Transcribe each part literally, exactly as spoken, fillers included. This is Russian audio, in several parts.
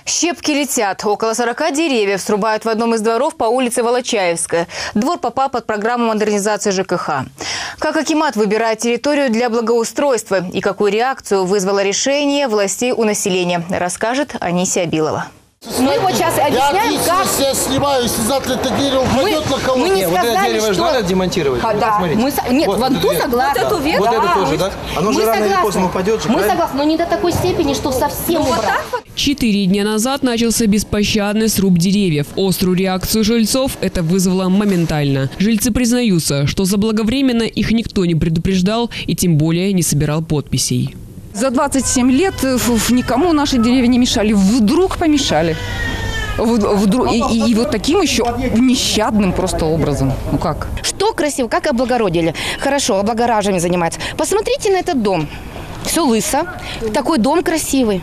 Щепки летят. Около сорока деревьев срубают в одном из дворов по улице Волочаевская. Двор попал под программу модернизации ЖКХ. Как акимат выбирает территорию для благоустройства и какую реакцию вызвало решение властей у населения, расскажет Анисия Абилова. Мы вот сейчас объясняем, я как... Я снимаю, если завтра это дерево упадет на кого-то. Мы не Нет, сказали, вот это дерево что... же надо демонтировать. А, да. Мы... Нет, вот, вот ту согласны. Вот эту ветку? Да. Вот это тоже, да? Оно мы же рано согласны. или поздно упадет же, Мы правильно? согласны, но не до такой степени, что совсем ну, убрать. Вот вот. Четыре дня назад начался беспощадный сруб деревьев. Острую реакцию жильцов это вызвало моментально. Жильцы признаются, что заблаговременно их никто не предупреждал и тем более не собирал подписей. За двадцать семь лет никому наши деревья не мешали. Вдруг помешали. Вдруг, и, и, и вот таким еще нещадным просто образом. Ну как? Что красиво, как облагородили. Хорошо, облагораживанием занимается. Посмотрите на этот дом. Все лысо. Такой дом красивый.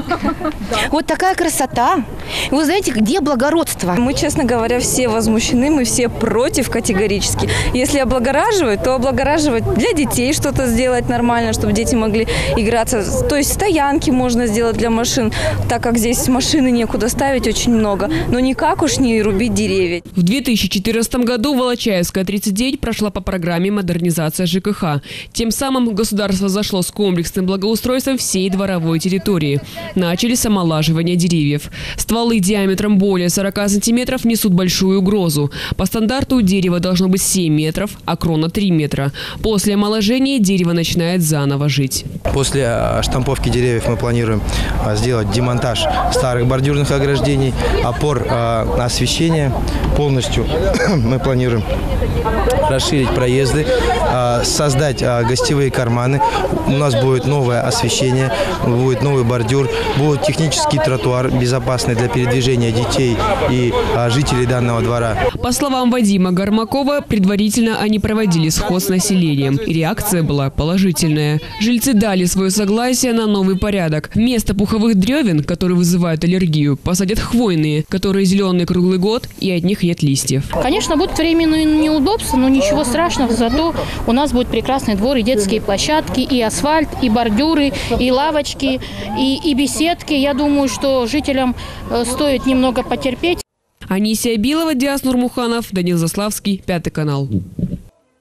Вот такая красота. Вы знаете, где благородство? Мы, честно говоря, все возмущены, мы все против категорически. Если облагораживать, то облагораживать для детей что-то сделать нормально, чтобы дети могли играться. То есть стоянки можно сделать для машин, так как здесь машины некуда ставить очень много. Но никак уж не рубить деревья. В две тысячи четырнадцатом году Волочаевская, тридцать девять, прошла по программе «Модернизация ЖКХ». Тем самым государство зашло с комплексным благоустройством всей дворовой территории. Начали с омолаживания деревьев. Стволы диаметром более сорока сантиметров несут большую угрозу. По стандарту дерево должно быть семь метров, а крона три метра. После омоложения дерево начинает заново жить. После штамповки деревьев мы планируем сделать демонтаж старых бордюрных ограждений, опор освещения. Полностью мы планируем расширить проезды, создать гостевые карманы. У нас будет новое освещение, будет новый бордюр, будет технический тротуар, безопасный для передвижения детей и жителей данного двора. По словам Вадима Гармакова, предварительно они проводили сход с населением. И реакция была положительная. Жильцы дали свое согласие на новый порядок. Вместо пуховых древен, которые вызывают аллергию, посадят хвойные, которые зеленые круглый год и от них нет листьев. Конечно, будут временные неудобства, но ничего страшного. Зато у нас будет прекрасный двор, и детские площадки, и асфальт, и бордюры, и лавочки, и, и беседки. Я думаю, что жителям стоит немного потерпеть. Анисия Абилова, Диас Нурмуханов, Данил Заславский, Пятый канал.